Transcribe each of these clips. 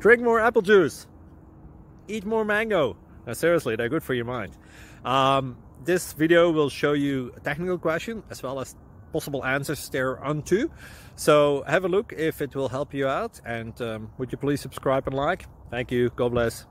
Drink more apple juice. Eat more mango. Now, seriously, they're good for your mind. This video will show you a technical question as well as possible answers thereunto. So have a look if it will help you out, and would you please subscribe and like? Thank you. God bless.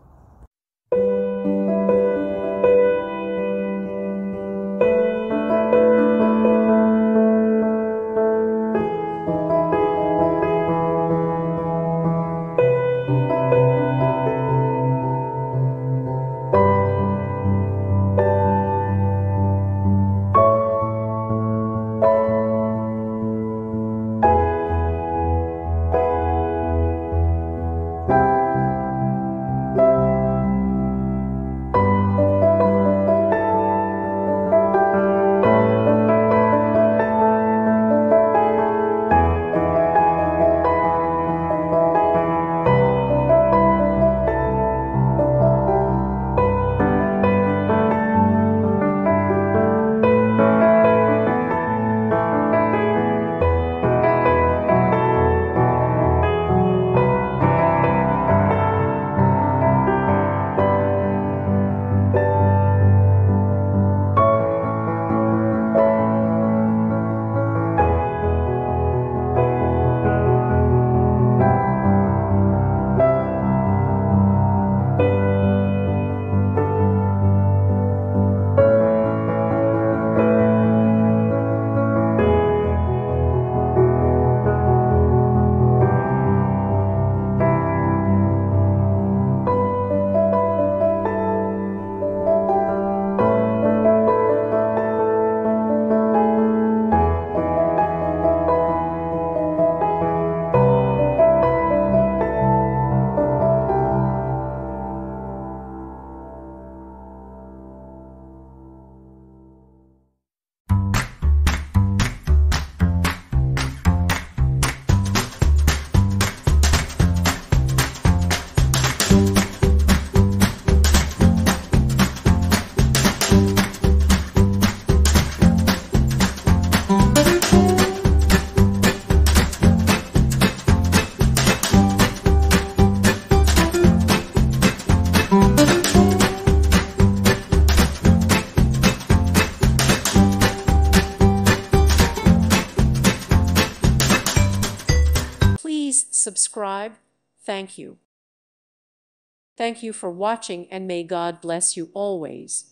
Please subscribe. Thank you. Thank you for watching, and may God bless you always.